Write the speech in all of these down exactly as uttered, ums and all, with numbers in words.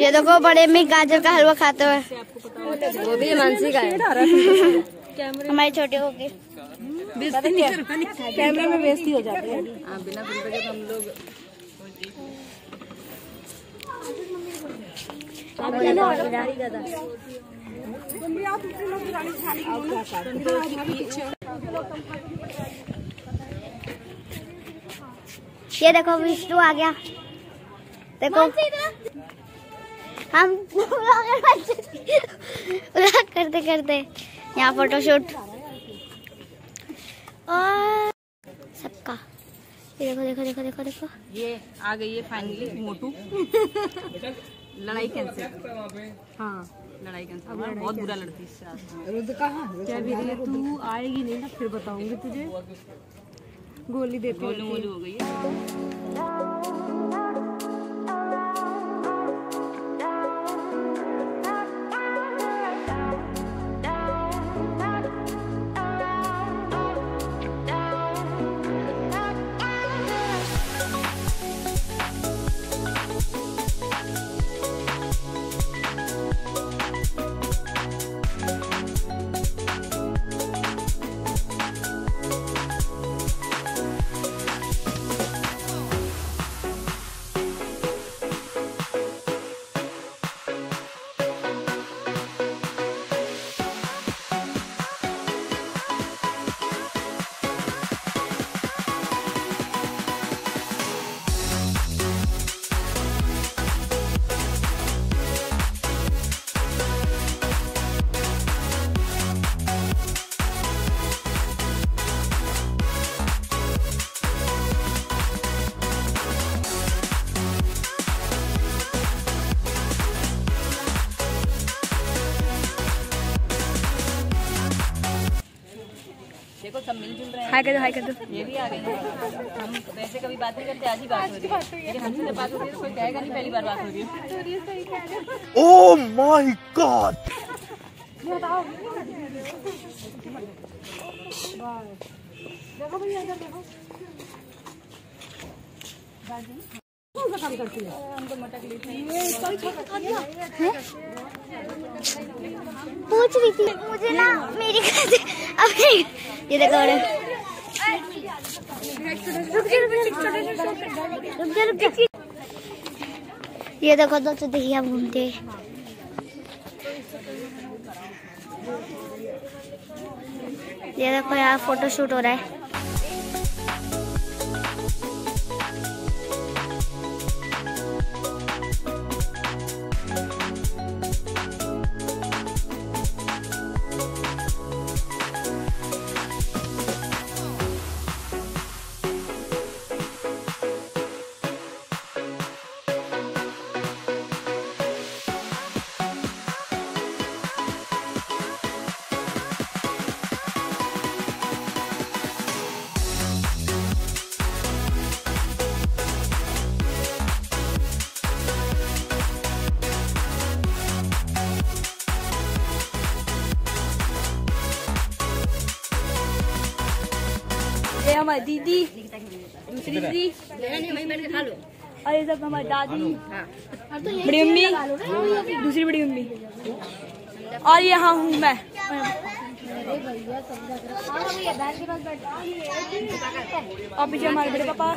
ये देखो बड़े में गाजर का हलवा खाते हुए। वो भी मानसी का है। हमारी छोटी होगी कैमरे में बेइज्जती हो जाती है। बिना फिल्टर के हम लोग ये देखो विष्णु आ गया। देखो हम करते करते यहाँ फोटोशूट और सबका। ये देखो देखो देखो देखो देखो ये आ गई है फाइनली मोटू। लड़ाई कैंसिल। हाँ लड़ाई कैंसिल। बहुत बुरा लड़ती है। रुद्र कहाँ क्या भी तू आएगी नहीं ना फिर बताऊंगी तुझे। गोली देती गोली मोली हो गई है। देखो सब मिलजुल रहे हैं। हाय कर दो हाय कर दो। ये भी आ गई है। हम वैसे कभी बात नहीं करते, आज ही बात हो रही है। लेकिन हमसे जब बात होती है तो कोई कहेगा नहीं पहली बार बात हो रही है। Oh my god. देखो भैया इधर देखो। कौन सा काम करती है? हमको मटक लेती है। पूछ रही थी मुझे ना मेरी अभी ये देखो ये देखो दोस्तों देखिए हम घूमते ये देखो यहाँ फोटो शूट हो रहा है। ये हमारी दीदी, दूसरी दीदी, और ये सब हमारी दादी, बड़ी अम्मी, दूसरी बड़ी अम्मी, और यहाँ हूँ मैं। और पीछे हमारे बड़े पापा।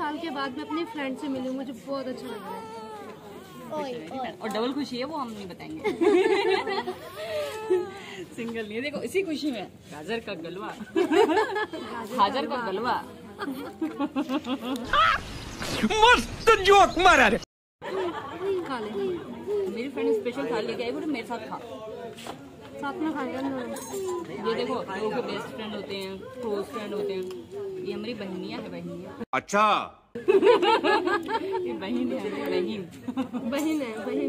साल के बाद मैं अपनी फ्रेंड से मिली, मुझे बहुत अच्छा लग रहा है। और डबल खुशी है वो हम नहीं बताएंगे। सिंगल नहीं है, देखो इसी खुशी में गाजर का गलवा, गाजर का गलवा। मस्त जोक मारा रे। खा ले, मेरी फ्रेंड स्पेशल थाली लेके आई, बोले मेरे साथ खा, साथ में खाएंगे हम लोग। ये देखो लोगों के बेस्ट फ्रेंड होते हैं, क्लोज फ्रेंड होते हैं, ये हमारी बहनियाँ है, बहनियाँ। अच्छा ये बहन है, बहन बहन है, बहन।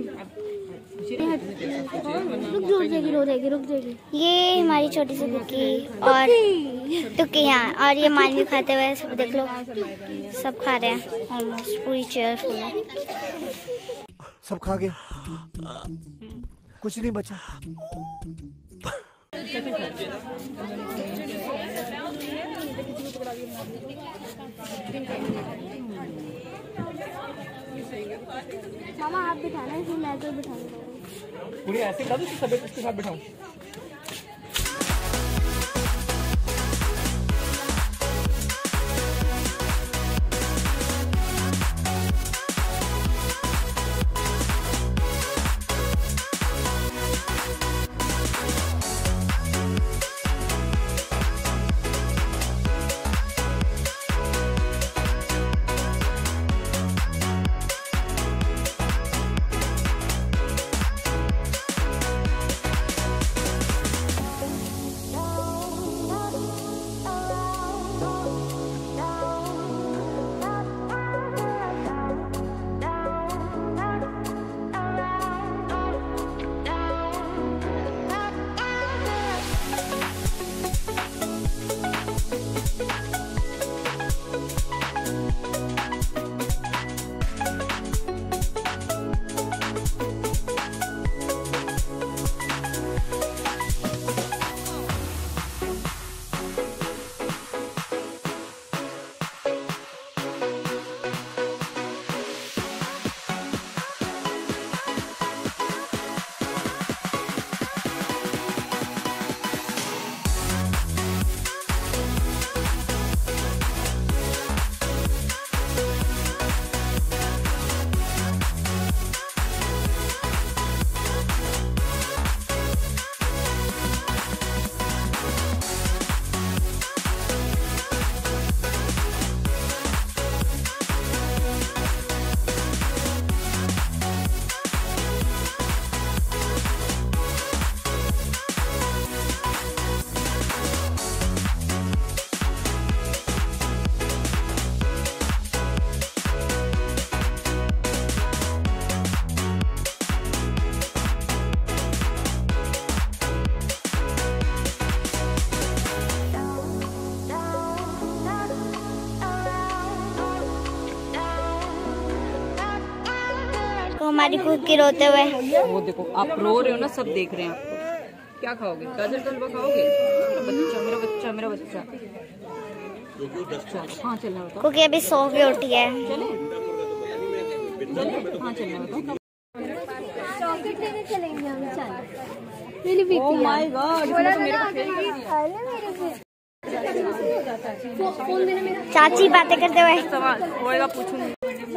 रुक जाएगी, रो जाएगी, रुक जाएगी। ये हमारी छोटी सी कुकी और टुक्की यहाँ, और ये मालवी खाते हुए सब देख लो, सब खा रहे हैं ऑलमोस्ट, पूरी चेयर फुल है। सब खा गए, कुछ नहीं बचा। मामा आप बिठाना, इसमें मैं तो बिठाऊंगा। पूरी ऐसे बिठा दो, सब इसके साथ बिठाऊं। हमारी कुकी रोते हुए। वो देखो आप रो रहे हो ना, सब देख रहे हैं आपको। क्या खाओगे? गाजर का हलवा खाओगे? बच्चा, मेरा बच्चा, मेरा बच्चा। हाँ चलना बताओ। कुकी अभी सो के उठी है। चले चले हाँ चलना बताओ। चॉकलेट लेने चलेंगे हम, चल। मेरी बेटी। ओह माय गॉड, इसमें तो मेरे को चाची बातें करते हुए। सवाल होएगा पूछूंगी।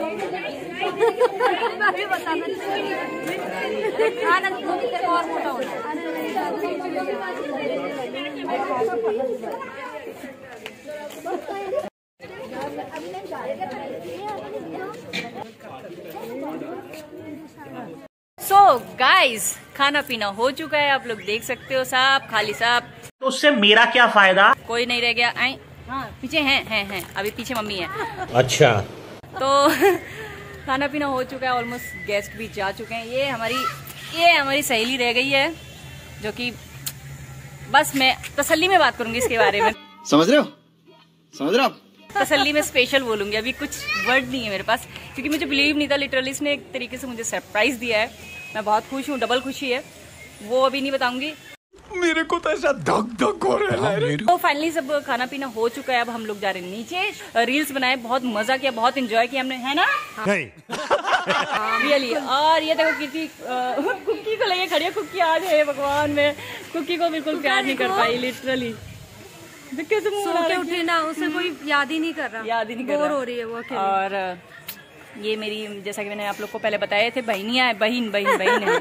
सो गाइस, खाना पीना हो चुका है, आप लोग देख सकते हो। साहब खाली साहब, तो उससे मेरा क्या फायदा? कोई नहीं रह गया। आई हाँ पीछे हैं हैं हैं अभी पीछे मम्मी है। अच्छा तो खाना पीना हो चुका है, ऑलमोस्ट गेस्ट भी जा चुके हैं। ये हमारी ये हमारी सहेली रह गई है, जो कि बस मैं तसल्ली में बात करूंगी इसके बारे में। समझ रहे हो समझ रहे हो आप? तसल्ली में स्पेशल बोलूंगी, अभी कुछ वर्ड नहीं है मेरे पास, क्योंकि मुझे बिलीव नहीं था। लिटरली इसने एक तरीके से मुझे सरप्राइज दिया है। मैं बहुत खुश हूँ, डबल खुशी है, वो अभी नहीं बताऊंगी। मेरे को तो ऐसा धक धक हो रहा है। तो फाइनली सब खाना पीना हो चुका है, अब हम लोग जा रहे हैं नीचे। रील्स बनाए, बहुत मजा किया, बहुत एंजॉय किया हमने, है ना? रियली। और ये देखो किसी कुकी को लेके खड़ी है। कुकी आ गए भगवान में, कुकी को बिल्कुल प्यार नहीं कर पाई लिटरली। कैसे सो के उठी ना, उसे कोई याद ही नहीं कर रहा, याद ही नहीं कर बोर रहा हो रही है वो अकेली। और ये मेरी, जैसा कि मैंने आप लोग को पहले बताए थे, बहनियां है, बहन बहन बहन है।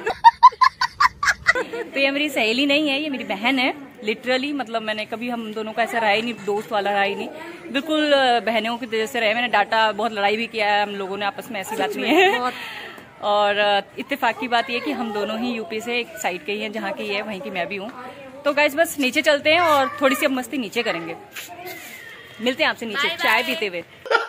तो ये मेरी सहेली नहीं है, ये मेरी बहन है लिटरली। मतलब मैंने कभी हम दोनों का ऐसा रहा ही नहीं, दोस्त वाला रहा ही नहीं, बिल्कुल बहनों की तरह से रहे। मैंने डांटा, बहुत लड़ाई भी किया है हम लोगों ने आपस में, ऐसी बात नहीं है। और इत्तेफाक की बात ये कि हम दोनों ही यूपी से एक साइड के ही हैं, जहाँ की है वहीं की मैं भी हूँ। तो गाइस बस नीचे चलते हैं और थोड़ी सी अब मस्ती नीचे करेंगे। मिलते हैं आपसे नीचे चाय पीते हुए।